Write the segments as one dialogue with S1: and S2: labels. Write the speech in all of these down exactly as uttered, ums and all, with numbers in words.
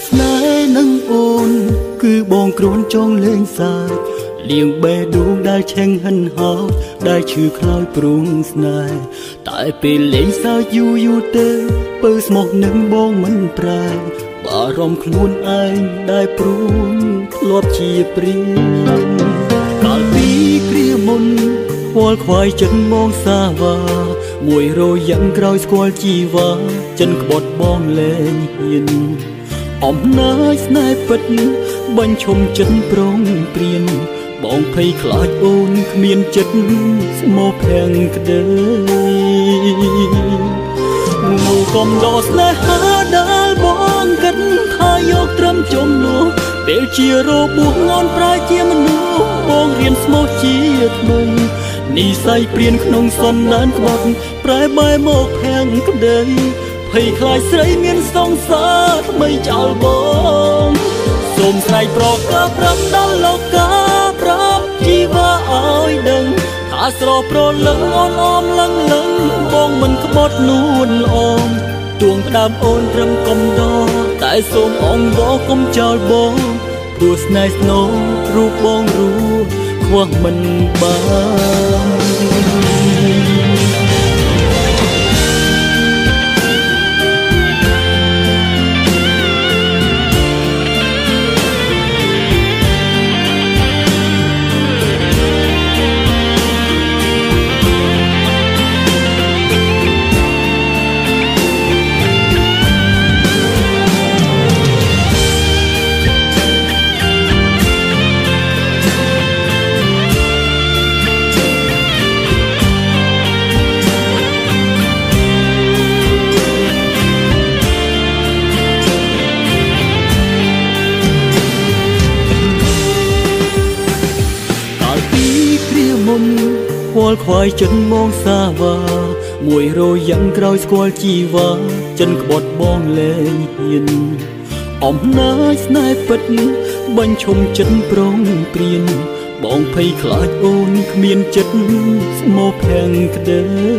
S1: ស្នេហ៍នឹងអូនគឺបងគ្រួនចង់លេងសាយលៀងបេះដូងដែលឆេងហិនហោចដែលឈឺខ្លោចព្រួងស្នេហ៍តែពេលលេងសើចយូរយូរទៅពើស្មោះនឹងបងមិនប្រែបារម្ភខ្លួនឯងដែលព្រួងធ្លាប់ជាព្រៀងកាលពីគ្រាមុនវល់ខ្វាយចិត្តមកសាវ៉ាមួយរយ៉ាងក្រោយស្គាល់ជីវ៉ាចិនក្បត់បងលែងហ៊ានអំណាចស្នេហ៍ពិតបញ្ឈុំចិត្តប្រងព្រៀនបងភ័យខ្លាចអូនគ្មានចិត្តស្មោះភាំងក្ដីនោះកុំដោស្នេហាដែលបងគិតថាយកត្រឹមចំនួនពេលជារបួសងន់ប្រែជាមនុស្សបងរៀនស្មោះជាថ្មីនិស័យព្រានក្នុងសន្តានក្បត់ប្រែបែរមកភាំងក្ដីភ័យខ្លាចស្រីមានសង្សារថ្មីចោលបងសូមស្រីប្រកាសប្រាប់ដល់លោកកាប្រាប់ជីវ៉ាឲ្យដឹងថាស្រស់ប្រលឹងអូនអមលឹងលឹងបងមិនក្បត់នួនអមទួងផ្ដើមអូនត្រឹមកុំដតែសូមអងវកុំចោលបងព្រោះស្នេហ៍ស្នូរូបបងរួខ្វះមិនបានវល់ខ្វាយចិត្តមកសាវ៉ាមួយរយ៉ាងក្រោយស្គាល់ជីវ៉ាចិនក្បត់បងលែងហ៊ានអំណាចស្នេហ៍ពិតបញ្ឈុំចិត្តប្រងព្រៀនបងភ័យខ្លាចអូនគ្មានចិត្តស្មោះភាំងក្ដី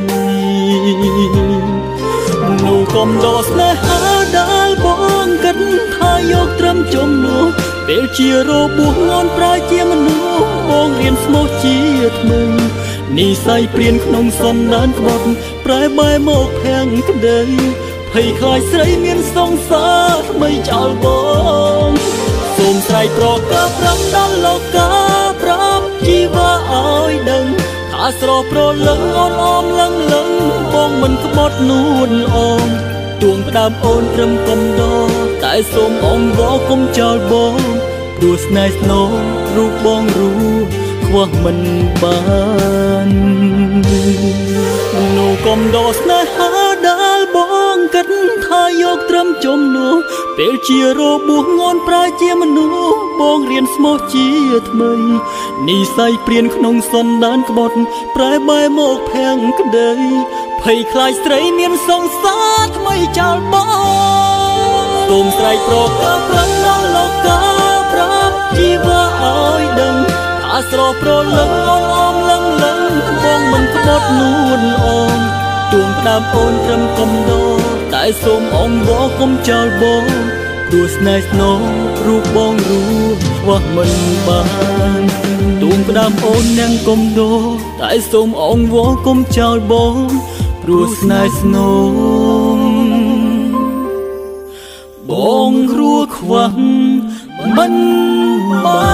S1: នោះកុំដោស្នេហាដែលបងគិតថាយកត្រឹមចំនួនពេលជារបួសងន់ប្រែជាមនុស្សបងរៀនស្មោះជាថ្មីនិស័យព្រានក្នុងសន្តានក្បត់ប្រែបែរមកភាំងក្ដីភ័យខ្លាចស្រីមានសង្សារថ្មីចោលបងសូមស្រីប្រកាសប្រាប់ដល់លោកកាប្រាប់ជីវ៉ាឲ្យដឹងថាស្រស់ប្រលឹងអូនអមលឹងលឹងបងមិនក្បត់នួនអមទួងផ្ដើមអូនត្រឹមកុំដតែសូមអងវកុំចោលបងព្រោះស្នេហ៍ស្នូរូបបងរួខ្វះមិនបាននោះកុំដោស្នេហាដែលបងគិតថាយកត្រឹមចំនួនពេលជារបួសងន់ប្រែជាមនុស្សបងរៀនស្មោះជាថ្មីនិស័យព្រានក្នុងសន្តានក្បត់ប្រែបែរមកភាំងក្ដីភ័យខ្លាចស្រីមានសង្សារថ្មីចោលបងសូមស្រីប្រកាសប្រាប់ដល់លោកកាប្រាប់ជីវ៉ាឲ្យដឹងថាស្រស់ប្រលឹងអូនអមលឹងលឹងបងមិនក្បត់នួនអមទួងផ្ដើមអូនត្រឹមកុំដតែសូមអងវកុំចោលបងព្រោះស្នេហ៍ស្នូរូបបងរួខ្វះមិនបានទួងផ្ដើមអូននឹងកុំដតែសូមអងវកុំចោលបងព្រោះស្នេហ៍ស្នូបងរួខ្វះមិនបាន